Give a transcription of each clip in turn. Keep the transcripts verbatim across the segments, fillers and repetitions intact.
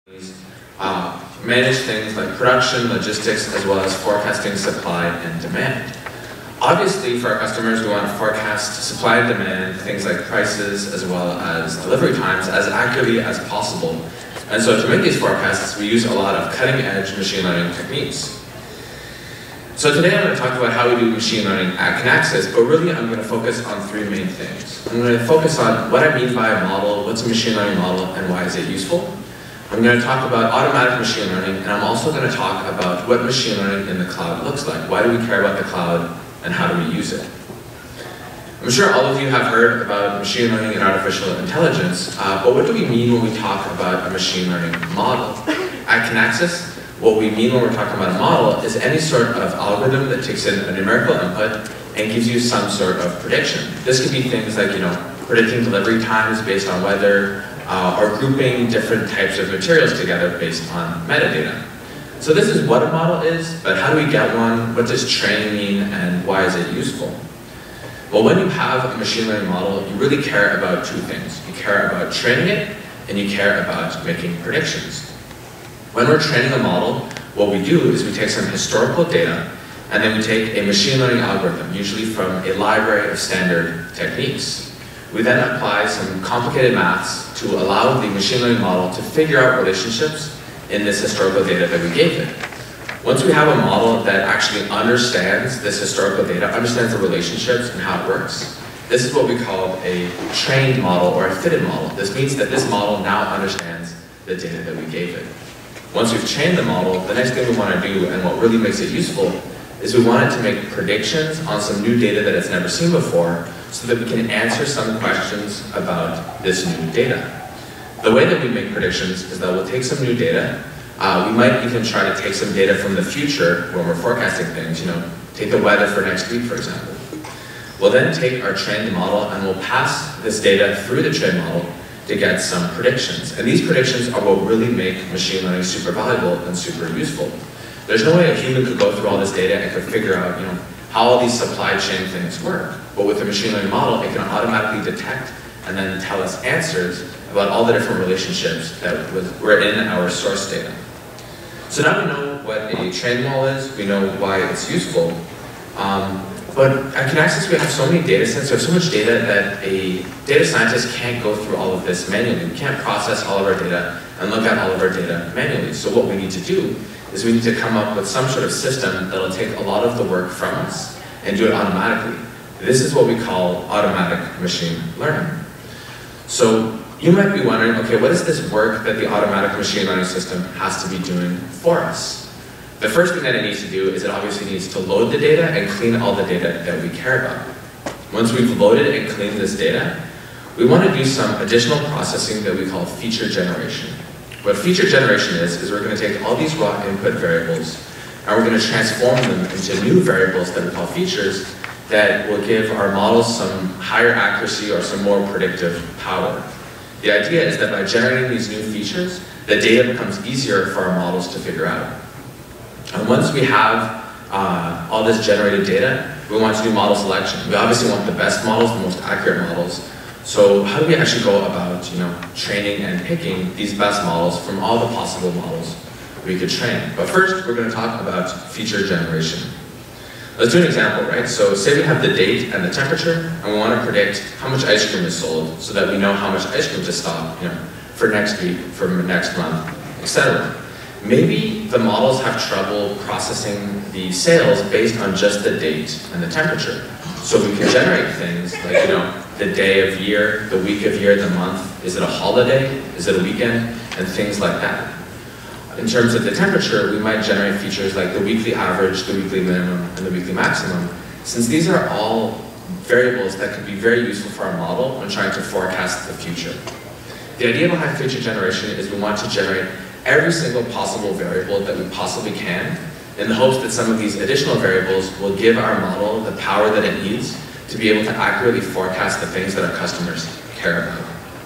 Uh, manage things like production, logistics, as well as forecasting supply and demand. Obviously, for our customers, we want to forecast supply and demand, things like prices, as well as delivery times, as accurately as possible. And so to make these forecasts, we use a lot of cutting-edge machine learning techniques. So today I'm going to talk about how we do machine learning at Kinaxis, but really I'm going to focus on three main things. I'm going to focus on what I mean by a model, what's a machine learning model, and why is it useful. I'm going to talk about automatic machine learning, and I'm also going to talk about what machine learning in the cloud looks like. Why do we care about the cloud, and how do we use it? I'm sure all of you have heard about machine learning and artificial intelligence, uh, but what do we mean when we talk about a machine learning model? At Kinaxis, what we mean when we're talking about a model is any sort of algorithm that takes in a numerical input and gives you some sort of prediction. This could be things like, you know, predicting delivery times based on weather, uh, or grouping different types of materials together based on metadata. So this is what a model is, but how do we get one? What does training mean, and why is it useful? Well, when you have a machine learning model, you really care about two things. You care about training it, and you care about making predictions. When we're training a model, what we do is we take some historical data, and then we take a machine learning algorithm, usually from a library of standard techniques. We then apply some complicated maths to allow the machine learning model to figure out relationships in this historical data that we gave it. Once we have a model that actually understands this historical data, understands the relationships and how it works, this is what we call a trained model or a fitted model. This means that this model now understands the data that we gave it. Once we've trained the model, the next thing we want to do, and what really makes it useful, is we want it to make predictions on some new data that it's never seen before, so that we can answer some questions about this new data. The way that we make predictions is that we'll take some new data. Uh, we might even try to take some data from the future when we're forecasting things, you know, take the weather for next week, for example. We'll then take our trained model and we'll pass this data through the trained model to get some predictions. And these predictions are what really make machine learning super valuable and super useful. There's no way a human could go through all this data and could figure out, you know, how all these supply chain things work. But with a machine learning model, it can automatically detect and then tell us answers about all the different relationships that were in our source data. So now we know what a trained model is, we know why it's useful. Um, but at Kinaxis, we have so many data sets, there's so much data that a data scientist can't go through all of this manually. We can't process all of our data and look at all of our data manually. So what we need to do is we need to come up with some sort of system that'll take a lot of the work from us and do it automatically. This is what we call automatic machine learning. So you might be wondering, okay, what is this work that the automatic machine learning system has to be doing for us? The first thing that it needs to do is it obviously needs to load the data and clean all the data that we care about. Once we've loaded and cleaned this data, we want to do some additional processing that we call feature generation. What feature generation is, is we're going to take all these raw input variables and we're going to transform them into new variables that we call features that will give our models some higher accuracy or some more predictive power. The idea is that by generating these new features, the data becomes easier for our models to figure out. And once we have uh, all this generated data, we want to do model selection. We obviously want the best models, the most accurate models. So how do we actually go about, you know, training and picking these best models from all the possible models we could train? But first, we're going to talk about feature generation. Let's do an example, right? So say we have the date and the temperature, and we want to predict how much ice cream is sold so that we know how much ice cream to stock, you know, for next week, for next month, et cetera. Maybe the models have trouble processing the sales based on just the date and the temperature. So we can generate things like, you know, the day of year, the week of year, the month. Is it a holiday? Is it a weekend? And things like that. In terms of the temperature, we might generate features like the weekly average, the weekly minimum, and the weekly maximum, since these are all variables that could be very useful for our model when trying to forecast the future. The idea behind feature generation is we want to generate every single possible variable that we possibly can, in the hopes that some of these additional variables will give our model the power that it needs to be able to accurately forecast the things that our customers care about.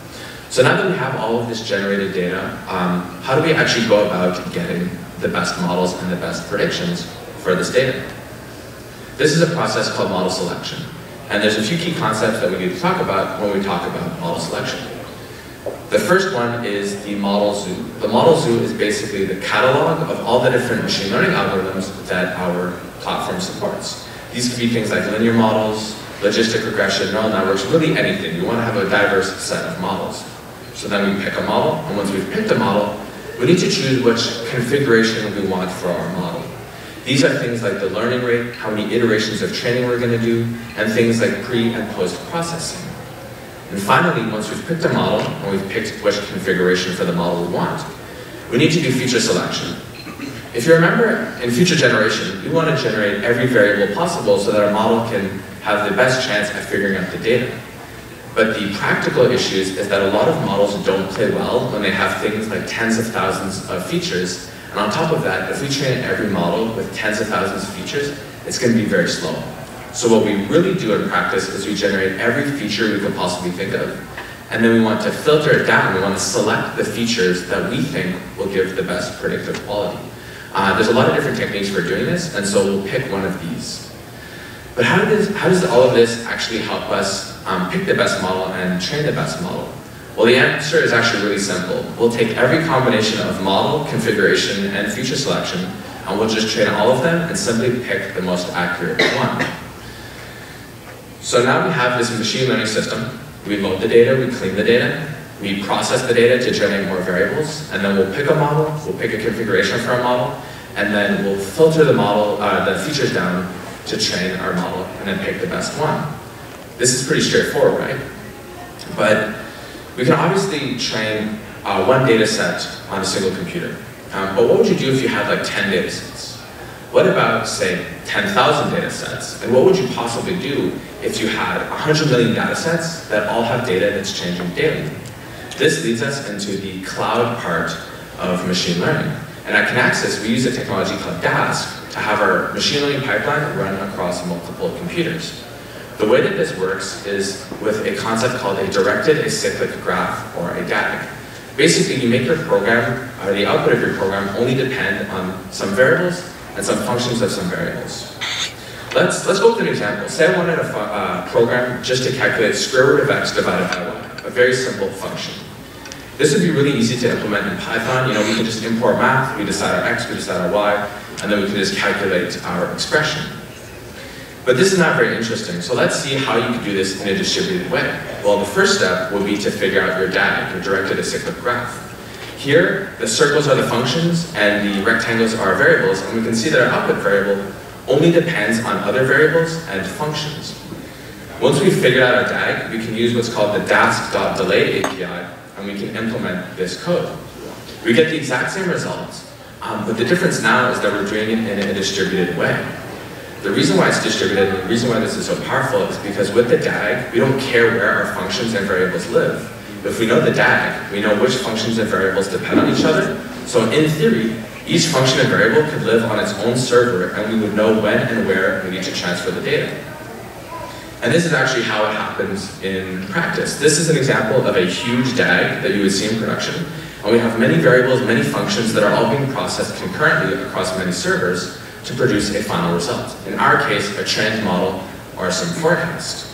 So now that we have all of this generated data, um, how do we actually go about getting the best models and the best predictions for this data? This is a process called model selection. And there's a few key concepts that we need to talk about when we talk about model selection. The first one is the model zoo. The model zoo is basically the catalog of all the different machine learning algorithms that our platform supports. These could be things like linear models, logistic regression, neural networks, really anything. We want to have a diverse set of models. So then we pick a model, and once we've picked a model, we need to choose which configuration we want for our model. These are things like the learning rate, how many iterations of training we're going to do, and things like pre and post processing. And finally, once we've picked a model, and we've picked which configuration for the model we want, we need to do feature selection. If you remember, in future generation, we want to generate every variable possible so that our model can have the best chance at figuring out the data. But the practical issues is that a lot of models don't play well when they have things like tens of thousands of features. And on top of that, if we train every model with tens of thousands of features, it's going to be very slow. So what we really do in practice is we generate every feature we could possibly think of. And then we want to filter it down. We want to select the features that we think will give the best predictive quality. Uh, there's a lot of different techniques for doing this, and so we'll pick one of these. But how does, how does all of this actually help us um, pick the best model and train the best model? Well, the answer is actually really simple. We'll take every combination of model, configuration, and feature selection, and we'll just train all of them and simply pick the most accurate one. So now we have this machine learning system. We load the data, we clean the data, we process the data to generate more variables, and then we'll pick a model, we'll pick a configuration for our model, and then we'll filter the model, uh, the features down to train our model, and then pick the best one. This is pretty straightforward, right? But we can obviously train uh, one data set on a single computer. Um, but what would you do if you had like ten data sets? What about, say, ten thousand data sets? And what would you possibly do if you had one hundred million data sets that all have data that's changing daily? This leads us into the cloud part of machine learning. And at Kinaxis, we use a technology called Dask to have our machine learning pipeline run across multiple computers. The way that this works is with a concept called a directed acyclic graph, or a D A G. Basically, you make your program, or the output of your program, only depend on some variables and some functions of some variables. Let's, let's go with an example. Say I wanted a uh, program just to calculate square root of x divided by y, a very simple function. This would be really easy to implement in Python. You know, we can just import math, we decide our x, we decide our y, and then we can just calculate our expression. But this is not very interesting, so let's see how you can do this in a distributed way. Well, the first step would be to figure out your D A G, your directed acyclic graph. Here, the circles are the functions, and the rectangles are variables, and we can see that our output variable only depends on other variables and functions. Once we've figured out our D A G, we can use what's called the dask.delay A P I, and we can implement this code. We get the exact same results, um, but the difference now is that we're doing it in a distributed way. The reason why it's distributed, and the reason why this is so powerful, is because with the D A G, we don't care where our functions and variables live. If we know the D A G, we know which functions and variables depend on each other. So in theory, each function and variable could live on its own server, and we would know when and where we need to transfer the data. And this is actually how it happens in practice. This is an example of a huge D A G that you would see in production. And we have many variables, many functions that are all being processed concurrently across many servers to produce a final result. In our case, a trained model or some forecast.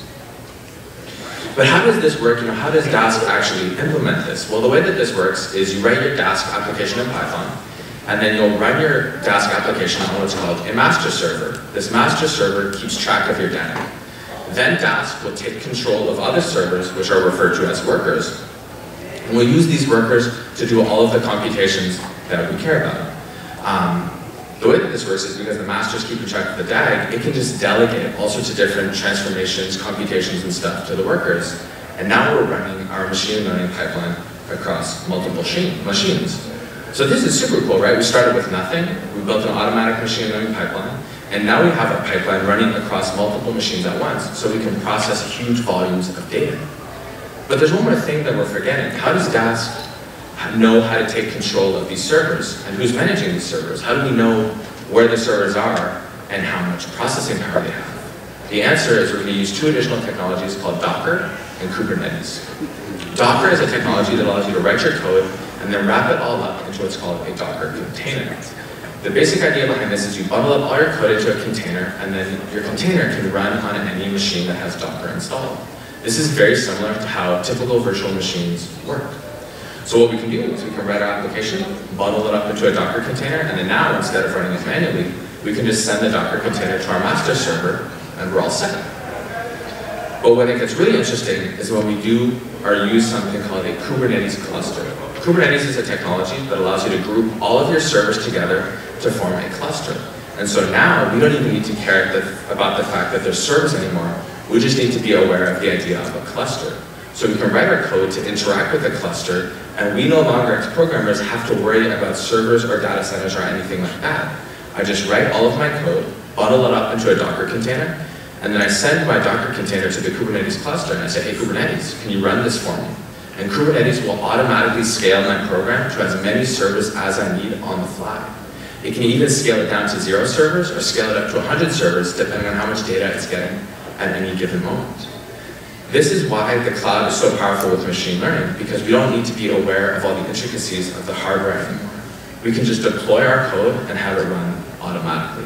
But how does this work? You know, how does Dask actually implement this? Well, the way that this works is you write your Dask application in Python, and then you'll run your Dask application on what's called a master server. This master server keeps track of your D A G. Then Dask will take control of other servers, which are referred to as workers, and we'll use these workers to do all of the computations that we care about. Um, The way that this works is because the master's keeping track of the D A G, it can just delegate all sorts of different transformations, computations, and stuff to the workers. And now we're running our machine learning pipeline across multiple machines. So this is super cool, right? We started with nothing, we built an automatic machine learning pipeline, and now we have a pipeline running across multiple machines at once, so we can process huge volumes of data. But there's one more thing that we're forgetting. How does Dask know how to take control of these servers, and who's managing these servers? How do we know where the servers are and how much processing power they have? The answer is we're going to use two additional technologies called Docker and Kubernetes. Docker is a technology that allows you to write your code and then wrap it all up into what's called a Docker container. The basic idea behind this is you bundle up all your code into a container, and then your container can run on any machine that has Docker installed. This is very similar to how typical virtual machines work. So what we can do is we can write our application, bundle it up into a Docker container, and then now, instead of running it manually, we can just send the Docker container to our master server, and we're all set. But when it gets really interesting is when we do or use something called a Kubernetes cluster. Kubernetes is a technology that allows you to group all of your servers together to form a cluster. And so now we don't even need to care the, about the fact that there's servers anymore. We just need to be aware of the idea of a cluster. So we can write our code to interact with the cluster, and we no longer as programmers have to worry about servers or data centers or anything like that. I just write all of my code, bundle it up into a Docker container, and then I send my Docker container to the Kubernetes cluster, and I say, hey Kubernetes, can you run this for me? And Kubernetes will automatically scale my program to as many servers as I need on the fly. It can even scale it down to zero servers or scale it up to one hundred servers depending on how much data it's getting at any given moment. This is why the cloud is so powerful with machine learning, because we don't need to be aware of all the intricacies of the hardware anymore. We can just deploy our code and have it run automatically.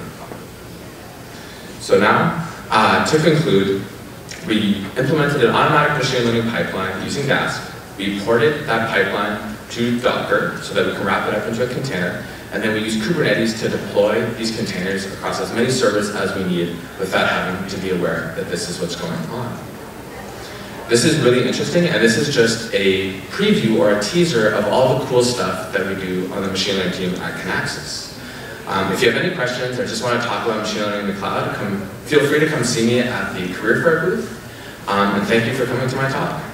So now, uh, to conclude, we implemented an automatic machine learning pipeline using Dask. We ported that pipeline to Docker so that we can wrap it up into a container, and then we use Kubernetes to deploy these containers across as many servers as we need without having to be aware that this is what's going on. This is really interesting, and this is just a preview or a teaser of all the cool stuff that we do on the machine learning team at Kinaxis. Um, if you have any questions or just want to talk about machine learning in the cloud, come, feel free to come see me at the Career Fair booth. Um, and thank you for coming to my talk.